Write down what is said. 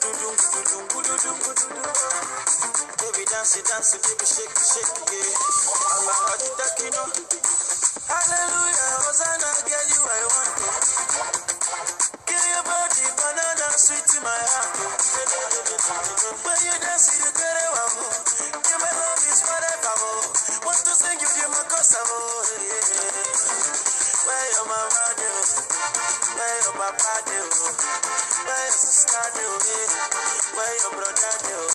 Baby, dance it, baby, shake it, yeah. Allah, hallelujah, Hosanna, girl, you I want to. Give your body banana sweet in my heart. When you dance, you get it, yeah, my love is forever. Want to sing you, give my custom. Where your mama do? Where your papa do? Where your sister do? Where your brother do?